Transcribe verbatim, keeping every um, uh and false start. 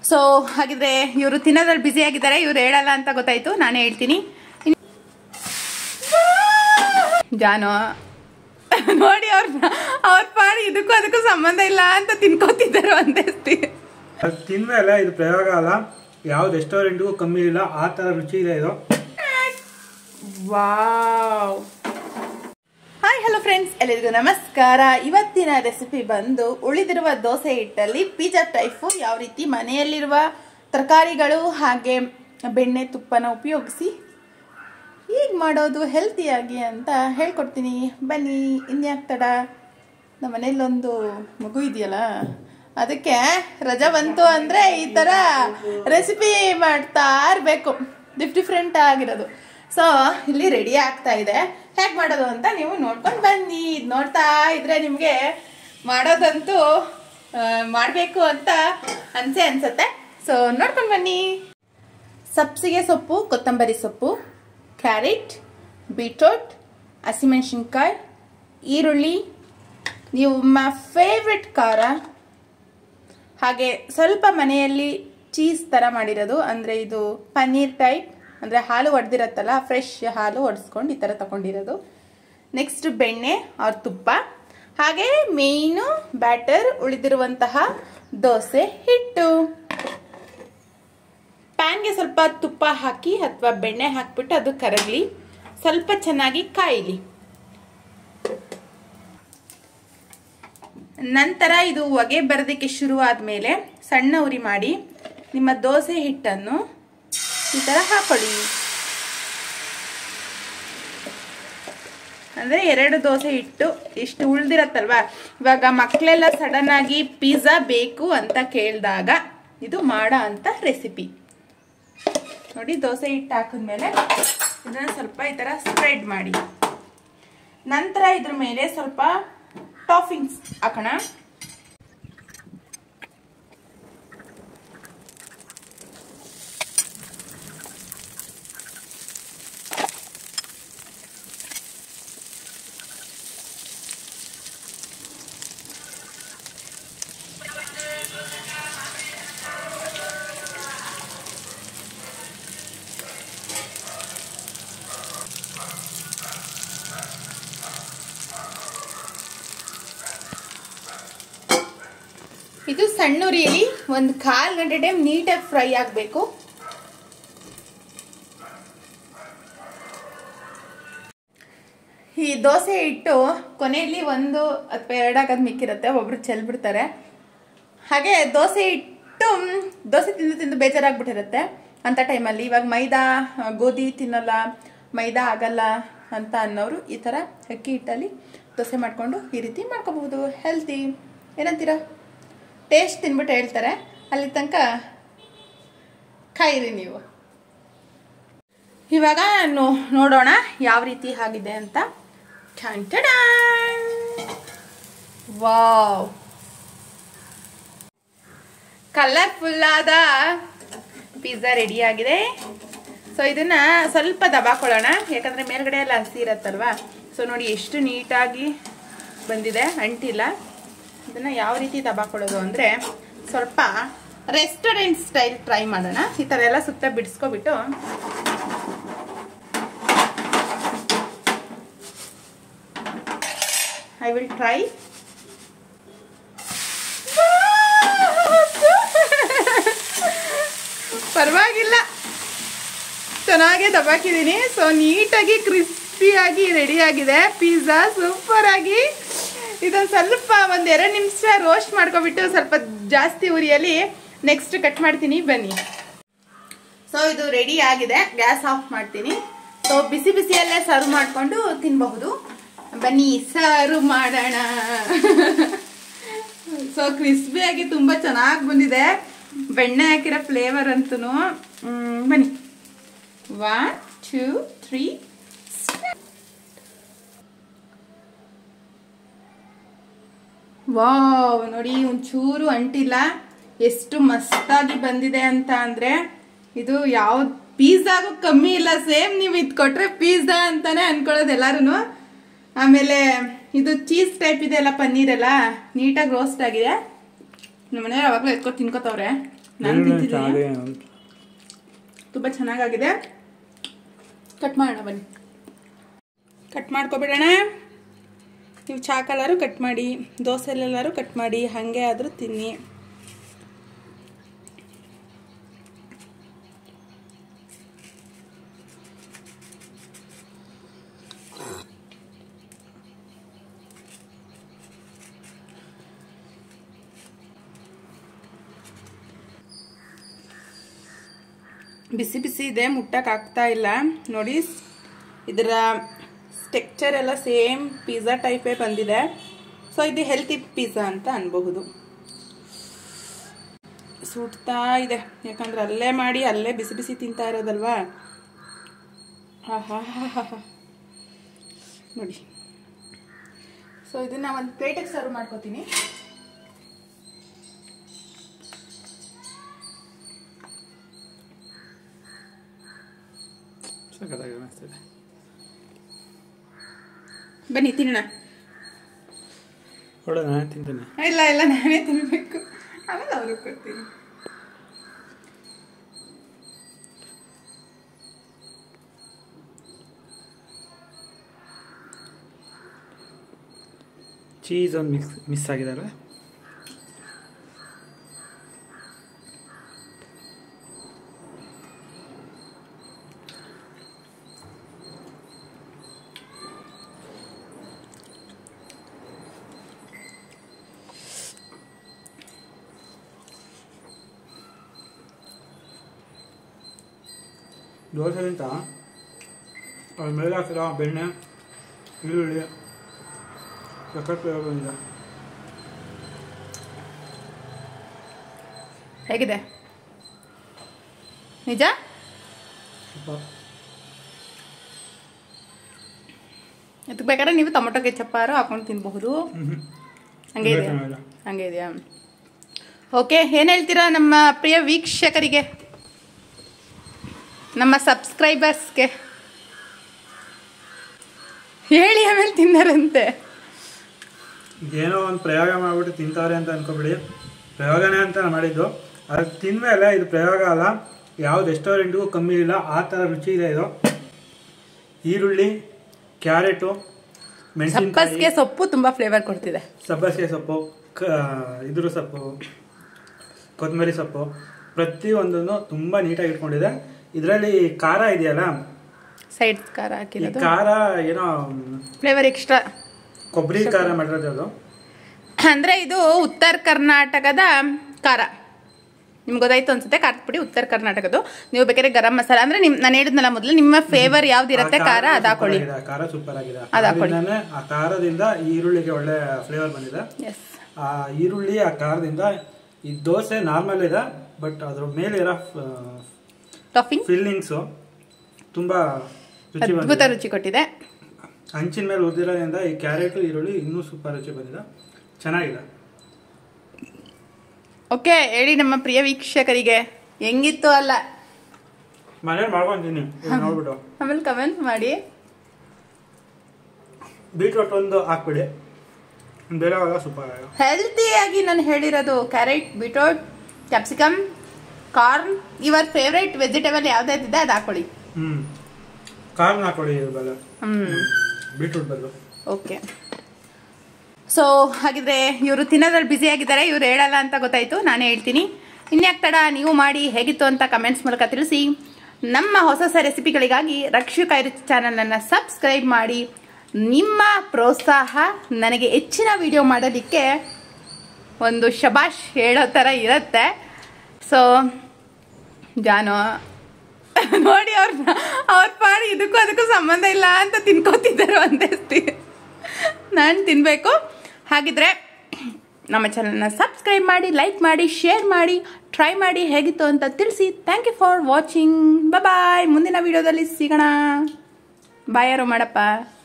So ಹಾಗಿದ್ರೆ ಇವರು ತಿನ್ನೋದ್ರಲ್ಲಿ busy ಆಗಿದ್ದಾರೆ, ಇವ್ರು ಹೇಳಲ್ಲ ಅಂತ ಗೊತ್ತಾಯ್ತು, ನಾನೇ ಹೇಳ್ತೀನಿ. ಜಾನು ನೋಡಿ ಅವ್ರ ಅವ್ರ ಪಾಡಿ ಇದಕ್ಕೂ ಅದಕ್ಕೂ ಸಂಬಂಧ ಇಲ್ಲ ಅಂತ ತಿನ್ಕೋತಿದ್ದಾರೆ ಒಂದೆಸ್ತಿ. ತಿಂದ್ಮೇಲೆ ಇದು ಪ್ರಯೋಗ ಅಲ್ಲ, ಯಾವ ರೆಸ್ಟೋರೆಂಟ್ಗೂ ಕಮ್ಮಿ ಇಲ್ಲ, ಆ ತರ ರುಚಿ ಇದೆ ಇದು. ವಾವ್. ಹಾಯ್ ಹಲೋ ಫ್ರೆಂಡ್ಸ್, ಎಲ್ಲರಿಗೂ ನಮಸ್ಕಾರ. ಇವತ್ತಿನ ರೆಸಿಪಿ ಬಂದು ಉಳಿದಿರುವ ದೋಸೆ ಹಿಟ್ಟಲ್ಲಿ ಪಿಜ್ಜಾ ಟೈಪು ಯಾವ ರೀತಿ ಮನೆಯಲ್ಲಿರುವ ತರಕಾರಿಗಳು ಹಾಗೆ ಬೆಣ್ಣೆ ತುಪ್ಪನ ಉಪಯೋಗಿಸಿ ಹೀಗೆ ಮಾಡೋದು ಹೆಲ್ತಿಯಾಗಿ ಅಂತ ಹೇಳ್ಕೊಡ್ತೀನಿ. ಬನ್ನಿ, ಇನ್ಯಾಕೆ ತಡ, ನಮ್ಮ ಮನೇಲೊಂದು ಮಗು ಇದೆಯಲ್ಲ, ಅದಕ್ಕೆ ರಜಾ ಬಂತು ಅಂದರೆ ಈ ಥರ ರೆಸಿಪಿ ಮಾಡ್ತಾ ಇರಬೇಕು, ಡಿಫ್ ಡಿಫ್ರೆಂಟ್ ಆಗಿರೋದು. ಸೊ ಇಲ್ಲಿ ರೆಡಿ ಆಗ್ತಾ ಇದೆ, ಹೇಗೆ ಮಾಡೋದು ಅಂತ ನೀವು ನೋಡ್ಕೊಂಡು ಬನ್ನಿ. ಇದು ನೋಡ್ತಾ ಇದ್ರೆ ನಿಮಗೆ ಮಾಡೋದಂತೂ ಮಾಡಬೇಕು ಅಂತ ಅನ್ಸೆ ಅನ್ಸುತ್ತೆ. ಸೊ ನೋಡ್ಕೊಂಡು ಬನ್ನಿ. ಸಬ್ಸಿಗೆ ಸೊಪ್ಪು, ಕೊತ್ತಂಬರಿ ಸೊಪ್ಪು, ಕ್ಯಾರೆಟ್, ಬೀಟ್ರೋಟ್, ಹಸಿಮೆಣಸಿನ್ಕಾಯಿ, ಈರುಳ್ಳಿ, ನಿಮ್ಮ ಫೇವ್ರೆಟ್ ಖಾರ, ಹಾಗೆ ಸ್ವಲ್ಪ ಮನೆಯಲ್ಲಿ ಚೀಸ್ ಥರ ಮಾಡಿರೋದು, ಅಂದರೆ ಇದು ಪನ್ನೀರ್ ಟೈಪ್, ಅಂದರೆ ಹಾಲು ಒಡೆದಿರತ್ತಲ್ಲ, ಫ್ರೆಶ್ ಹಾಲು ಒಡಿಸ್ಕೊಂಡು ಈ ಥರ ತಗೊಂಡಿರೋದು. ನೆಕ್ಸ್ಟ್ ಬೆಣ್ಣೆ ಅವ್ರ ತುಪ್ಪ, ಹಾಗೆ ಮೇಯ್ನು ಬ್ಯಾಟರ್ ಉಳಿದಿರುವಂತಹ ದೋಸೆ ಹಿಟ್ಟು. ಪ್ಯಾನ್ಗೆ ಸ್ವಲ್ಪ ತುಪ್ಪ ಹಾಕಿ ಅಥವಾ ಬೆಣ್ಣೆ ಹಾಕಿಬಿಟ್ಟು ಅದು ಕರಗಲಿ, ಸ್ವಲ್ಪ ಚೆನ್ನಾಗಿ ಕಾಯಿಲಿ. ನಂತರ ಇದು ಹೊಗೆ ಬರೋದಕ್ಕೆ ಶುರು ಆದಮೇಲೆ ಸಣ್ಣ ಉರಿ ಮಾಡಿ ನಿಮ್ಮ ದೋಸೆ ಹಿಟ್ಟನ್ನು ಈ ಥರ ಹಾಕೊಳ್ಳಿ. ಅಂದರೆ ಎರಡು ದೋಸೆ ಹಿಟ್ಟು ಇಷ್ಟು ಉಳ್ದಿರತ್ತಲ್ವ, ಇವಾಗ ಮಕ್ಕಳೆಲ್ಲ ಸಡನ್ ಆಗಿ ಪಿಜ್ಜಾ ಬೇಕು ಅಂತ ಕೇಳಿದಾಗ ಇದು ಮಾಡೋ ಅಂತ ರೆಸಿಪಿ. ನೋಡಿ, ದೋಸೆ ಹಿಟ್ಟು ಹಾಕಿದ್ಮೇಲೆ ಇದನ್ನು ಸ್ವಲ್ಪ ಈ ಥರ ಸ್ಪ್ರೆಡ್ ಮಾಡಿ, ನಂತರ ಇದ್ರ ಮೇಲೆ ಸ್ವಲ್ಪ ಟಾಫಿಂಗ್ಸ್ ಹಾಕೋಣ. ಇದು ಸಣ್ಣ ಉರಿಯಲ್ಲಿ ಒಂದು ಕಾಲು ಗಂಟೆ ಟೈಮ್ ನೀಟಾಗಿ ಫ್ರೈ ಆಗಬೇಕು. ಈ ದೋಸೆ ಹಿಟ್ಟು ಕೊನೆಯಲ್ಲಿ ಒಂದು ಅಥವಾ ಎರಡಾಗದು ಮಿಕ್ಕಿರುತ್ತೆ, ಒಬ್ರು ಚೆಲ್ಬಿಡ್ತಾರೆ. ಹಾಗೆ ದೋಸೆ ಹಿಟ್ಟು ದೋಸೆ ತಿಂದು ತಿಂದು ಬೇಜಾರಾಗ್ಬಿಟ್ಟಿರುತ್ತೆ ಅಂಥ ಟೈಮಲ್ಲಿ. ಇವಾಗ ಮೈದಾ ಗೋಧಿ ತಿನ್ನಲ್ಲ, ಮೈದಾ ಆಗಲ್ಲ ಅಂತ ಅನ್ನೋರು ಈ ಥರ ಅಕ್ಕಿ ಹಿಟ್ಟಲ್ಲಿ ದೋಸೆ ಮಾಡಿಕೊಂಡು ಈ ರೀತಿ ಮಾಡ್ಕೋಬಹುದು. ಹೆಲ್ತಿ ಏನಂತೀರ? ಟೇಸ್ಟ್ ತಿನ್ಬಿಟ್ಟು ಹೇಳ್ತಾರೆ, ಅಲ್ಲಿ ತನಕ ಕಾಯಿರಿ ನೀವು. ಇವಾಗ ನೋಡೋಣ ಯಾವ ರೀತಿ ಆಗಿದೆ ಅಂತ. ವಾವ್, ಕಲರ್ಫುಲ್ ಆದ ಪಿಜ್ಜಾ ರೆಡಿ ಆಗಿದೆ. ಸೊ ಇದನ್ನ ಸ್ವಲ್ಪ ದಬಾಕೊಳ್ಳೋಣ, ಯಾಕಂದ್ರೆ ಮೇಲ್ಗಡೆ ಎಲ್ಲ ಹಸಿ ಇರತ್ತಲ್ವಾ. ಸೊ ನೋಡಿ ಎಷ್ಟು ನೀಟಾಗಿ ಬಂದಿದೆ, ಅಂಟಿಲ್ಲ. ಇದನ್ನ ಯಾವ ರೀತಿ ದಬಾಕೊಳ್ಳೋದು ಅಂದರೆ ಸ್ವಲ್ಪ ರೆಸ್ಟೋರೆಂಟ್ ಸ್ಟೈಲ್ ಟ್ರೈ ಮಾಡೋಣ. ಈ ಥರ ಎಲ್ಲ ಸುತ್ತ ಬಿಡಿಸ್ಕೊಬಿಟ್ಟು ಐ ವಿಲ್ ಟ್ರೈ. ಪರವಾಗಿಲ್ಲ, ಚೆನ್ನಾಗೇ ದಬಾಕಿದ್ದೀನಿ. ಸೊ ನೀಟಾಗಿ ಕ್ರಿಸ್ಪಿಯಾಗಿ ರೆಡಿಯಾಗಿದೆ ಪಿಜ್ಜಾ, ಸೂಪರ್ ಆಗಿ. ಇದೊಂದು ಸ್ವಲ್ಪ ಒಂದು ಎರಡು ನಿಮಿಷ ರೋಸ್ಟ್ ಮಾಡ್ಕೊಬಿಟ್ಟು ಸ್ವಲ್ಪ ಜಾಸ್ತಿ ಉರಿಯಲ್ಲಿ ನೆಕ್ಸ್ಟ್ ಕಟ್ ಮಾಡ್ತೀನಿ, ಬನ್ನಿ. ಸೊ ಇದು ರೆಡಿ ಆಗಿದೆ, ಗ್ಯಾಸ್ ಆಫ್ ಮಾಡ್ತೀನಿ. ಸೊ ಬಿಸಿ ಬಿಸಿಯಲ್ಲೇ ಸರ್ವ್ ಮಾಡಿಕೊಂಡು ತಿನ್ನಬಹುದು. ಬನ್ನಿ ಸರ್ವ್ ಮಾಡೋಣ. ಸೊ ಕ್ರಿಸ್ಪಿಯಾಗಿ ತುಂಬ ಚೆನ್ನಾಗಿ ಬಂದಿದೆ, ಬೆಣ್ಣೆ ಹಾಕಿರೋ ಫ್ಲೇವರ್ ಅಂತೂ. ಬನ್ನಿ, ಒನ್ ಟೂ ತ್ರೀ. ವಾವ್, ನೋಡಿ ಒಂಚೂರು ಅಂಟಿಲ್ಲ, ಎಷ್ಟು ಮಸ್ತಾಗಿ ಬಂದಿದೆ ಅಂತ ಅಂದ್ರೆ. ಇದು ಯಾವ ಪಿಜ್ಜಾಗೂ ಕಮ್ಮಿ ಇಲ್ಲ, ಸೇಮ್ ನೀವು ಇದು ಕೊಟ್ರೆ ಪಿಜ್ಜಾ ಅಂತಾನೆ ಅನ್ಕೊಳ್ಳೋದು ಎಲ್ಲಾರು. ಆಮೇಲೆ ಇದು ಚೀಸ್ ಟೈಪ್ ಇದೆ ಅಲ್ಲ, ಪನ್ನೀರ್ ಎಲ್ಲ ನೀಟಾಗಿ ರೋಸ್ಟ್ ಆಗಿದೆ. ನಮ್ಮ ಮನೆಯವ್ರು ಯಾವಾಗಲೂ ಎತ್ಕೊಂಡು ತಿನ್ಕೋತವ್ರೆ. ನಾನು ತಿಂತಿದ್ದೀನಿ, ತುಂಬ ಚೆನ್ನಾಗಾಗಿದೆ. ಕಟ್ ಮಾಡೋಣ ಬನ್ನಿ, ಕಟ್ ಮಾಡ್ಕೊಬಿಡೋಣ. ನೀವು ಚಾಕಲ್ಲಾರು ಕಟ್ ಮಾಡಿ, ದೋಸೆಲೆಲ್ಲಾರು ಕಟ್ ಮಾಡಿ, ಹಾಗೆ ಆದರೂ ತಿನ್ನಿ. ಬಿಸಿ ಬಿಸಿ ಇದೆ, ಮುಟ್ಟಕ್ಕೆ ಆಗ್ತಾ ಇಲ್ಲ ನೋಡಿ. ಇದರ ಟೆಕ್ಸ್ಚರ್ ಎಲ್ಲ ಸೇಮ್ ಪಿಜ್ಜಾ ಟೈಪೇ ಬಂದಿದೆ. ಸೊ ಇದು ಹೆಲ್ತಿ ಪಿಜ್ಜಾ ಅಂತ ಅನ್ಬಹುದು. ಸುಡ್ತಾ ಇದೆ, ಯಾಕಂದ್ರೆ ಅಲ್ಲೇ ಮಾಡಿ ಅಲ್ಲೇ ಬಿಸಿ ಬಿಸಿ ತಿಂತಾ ಇರೋದಲ್ವಾ. ಆಹಾ ನೋಡಿ. ಸೊ ಇದನ್ನ ಒಂದು ಪ್ಲೇಟಿಗೆ ಸರ್ವ್ ಮಾಡ್ಕೋತೀನಿ. ಬನ್ನಿ ತಿನ್ನೋಣ. ನಾನೇ ತಿಂತೀನಿ. ಇಲ್ಲ ಇಲ್ಲ ನಾನೇ ತಿನ್ಬೇಕು, ಆಮೇಲೆ ಅವ್ರಿಗೆ ಕೊಡ್ತೀನಿ. ಚೀಸ್ ಒಂದು ಮಿಕ್ಸ್ ಮಿಸ್ ಆಗಿದಾರೆ. ದೋಸೆಗಿಂತ ಅದ್ರ ಮೇಲೆ ಹಾಕಿರೋ ಬೆಣ್ಣೆ, ಈರುಳ್ಳಿ ಸಕ್ಕರೆ ಬಂದಿದೆ. ಹೇಗಿದೆ ನಿಜ? ಇದಕ್ಕೆ ಬೇಕಾದ್ರೆ ನೀವು ಟೊಮೊಟೊ ಕೆಚಪ್ಪಾರು ಹಾಕೊಂಡು ತಿನ್ಬಹುದು. ಹಂಗೆ ಇದೆಯಾ? ಹಂಗೆ ಇದೆಯಾ? ಓಕೆ, ಏನು ಹೇಳ್ತೀರಾ ನಮ್ಮ ಪ್ರಿಯ ವೀಕ್ಷಕರಿಗೆ, ನಮ್ಮ ಸಬ್ಸ್ಕ್ರೈಬರ್ಸ್ಗೆ? ಹೇಳಿ, ಆಮೇಲೆ ತಿನ್ನಾರಂತೆ. ಏನೋ ಒಂದು ಪ್ರಯೋಗ ಮಾಡಿಬಿಟ್ಟು ತಿಂತಾರೆ ಅಂತ ಅನ್ಕೋಬಿಡಿ. ಪ್ರಯೋಗನೇ ಅಂತ ಮಾಡಿದ್ದು. ಅದು ತಿಂದಮೇಲೆ ಇದು ಪ್ರಯೋಗ ಅಲ್ಲ, ಯಾವ ರೆಸ್ಟೋರೆಂಟ್ಗೂ ಕಮ್ಮಿ ಇಲ್ಲ, ಆ ಥರ ರುಚಿ ಇದೆ ಇದು. ಈರುಳ್ಳಿ, ಕ್ಯಾರೆಟು, ಮೆಣಸಿನಕಾಯಿ, ಸೊಪ್ಪು ತುಂಬ ಫ್ಲೇವರ್ ಕೊಡ್ತಿದೆ. ಸಬ್ಬಸಿಗೆ ಸೊಪ್ಪು, ಇದ್ರ ಸೊಪ್ಪು, ಕೊತ್ತಂಬರಿ ಸೊಪ್ಪು, ಪ್ರತಿಯೊಂದನ್ನು ತುಂಬ ನೀಟಾಗಿ ಇಟ್ಕೊಂಡಿದೆ. ಇದರಲ್ಲಿ ಖಾರ ಇದೆಯಲ್ಲ, ಸೈಡ್ ಖಾರ ಹಾಕಿರೋದು, ಖಾರ ಏನೋ ಫ್ಲೇವರ್ ಎಕ್ಸ್ಟ್ರಾ ಕೊಬ್ಬರಿ ಖಾರ ಮಾಡಿರೋದು ಅದು. ಅಂದ್ರೆ ಇದು ಉತ್ತರ ಕರ್ನಾಟಕದ ಖಾರ, ನಿಮ್ಗೆ ಗೊತ್ತಾಯ್ತು ಅನ್ಸುತ್ತೆ. ಖಾರದ ಪುಡಿ ಉತ್ತರ ಕರ್ನಾಟಕದ್ದು. ನೀವು ಬೇಕಾದ್ರೆ ಗರಂ ಮಸಾಲ, ಅಂದ್ರೆ ನಿಮ್ ನಾನು ಹೇಳಿದ್ನಲ್ಲ ಮೊದಲು, ನಿಮ್ಮ ಫೇವರ್ ಯಾವ್ದಿರತ್ತೆ ಖಾರ ಅದು ಹಾಕೊಳ್ಳಿ. ಖಾರ ಸೂಪರ್ ಆಗಿದೆ, ಅದು ಹಾಕೊಳ್ಳಿ. ಆ ಖಾರದಿಂದ ಈರುಳ್ಳಿಗೆ ಒಳ್ಳೆ ಫ್ಲೇವರ್ ಬಂದಿದೆ. ಆ ಈರುಳ್ಳಿ ಆ ಖಾರದಿಂದ ಈ ದೋಸೆ ನಾರ್ಮಲ್ ಇದೆ, ಬಟ್ ಅದ್ರ ಮೇಲೆ ಇರೋ ಟಾಪಿಂಗ್ ಫಿಲ್ಲಿಂಗ್ಸು ತುಂಬಾ ಅದ್ಭುತ ರುಚಿ ಕೊಟ್ಟಿದೆ. ಹಂಚಿನ ಮೇಲೆ ಉದ್ದಿರೋದ್ರಿಂದ ಈ ಕ್ಯಾರೆಟ್ ಈರುಳ್ಳಿ ಇನ್ನೂ ಸೂಪರ್ ರುಚಿ ಬಂದಿದೆ, ಚೆನ್ನಾಗಿದೆ. ಓಕೆ, ಹೇಳಿ ನಮ್ಮ ಪ್ರಿಯ ವೀಕ್ಷಕರಿಗೆ ಹೆಂಗಿತ್ತು ಅಲ್ಲ. ಮನೇಲಿ ಮಾಡ್ಕೊಂತೀನಿ ನೋಡ್ಬಿಟ್ಟು ಆಮೇಲೆ ಕಮೆಂಟ್ ಮಾಡಿ. ಬೀಟ್ರೋಟ್ ಒಂದು ಹಾಕ್ಬಿಡಿ, ಬೇರೆ ಸೂಪರ್. ಹೆಲ್ತಿಯಾಗಿ ನಾನು ಹೇಳಿರೋದು carrot, beetroot, capsicum, corn, your favourite vegetable ಯಾವ್ದಾಯ್ತಿದೆ ಅದು ಹಾಕೊಳ್ಳಿ. ಹ್ಮ್ ಕಾರ್ನ್ ಹಾಕೊಳ್ಳಿ ಬಲ್ಲ, ಹ್ಮ್ ಬೀಟ್ರೂಟ್ ಬದಲು. ಓಕೆ, ಸೊ ಹಾಗಿದ್ರೆ ಇವರು ತಿನ್ನೋದ್ರಲ್ಲಿ ಬ್ಯುಸಿ ಆಗಿದ್ದಾರೆ, ಇವ್ರು ಹೇಳಲ್ಲ ಅಂತ ಗೊತ್ತಾಯ್ತು, ನಾನೇ ಹೇಳ್ತೀನಿ. ಇನ್ಯಾಕ್ ತಡ, ನೀವು ಮಾಡಿ ಹೇಗಿತ್ತು ಅಂತ ಕಮೆಂಟ್ಸ್ ಮೂಲಕ ತಿಳಿಸಿ. ನಮ್ಮ ಹೊಸ ಹೊಸ ರೆಸಿಪಿಗಳಿಗಾಗಿ ರಕ್ಷು ಕೈರುಚಿ ಚಾನಲನ್ನು ಸಬ್ಸ್ಕ್ರೈಬ್ ಮಾಡಿ. ನಿಮ್ಮ ಪ್ರೋತ್ಸಾಹ ನನಗೆ ಹೆಚ್ಚಿನ ವಿಡಿಯೋ ಮಾಡೋದಕ್ಕೆ ಒಂದು ಶಬಾಷ್ ಹೇಳೋ ಥರ ಇರುತ್ತೆ. ಸೊ ಜಾನೋ ನೋಡಿ, ಅವ್ರನ್ನ ಅವ್ರ ಪಾಡಿ ಇದಕ್ಕೂ ಅದಕ್ಕೂ ಸಂಬಂಧ ಇಲ್ಲ ಅಂತ ತಿನ್ಕೋತಿದ್ದಾರೆ ಒಂದಷ್ಟು. ನಾನು ತಿನ್ನಬೇಕು. ಹಾಗಿದ್ರೆ ನಮ್ಮ ಚಾನಲ್ನ ಸಬ್ಸ್ಕ್ರೈಬ್ ಮಾಡಿ, ಲೈಕ್ ಮಾಡಿ, ಶೇರ್ ಮಾಡಿ, ಟ್ರೈ ಮಾಡಿ ಹೇಗಿತ್ತು ಅಂತ ತಿಳಿಸಿ. Thank you for watching. Bye. ಮುಂದಿನ ವಿಡಿಯೋದಲ್ಲಿ ಸಿಗೋಣ. ಬಾಯ್ ಯಾರು ಮಾಡಪ್ಪ.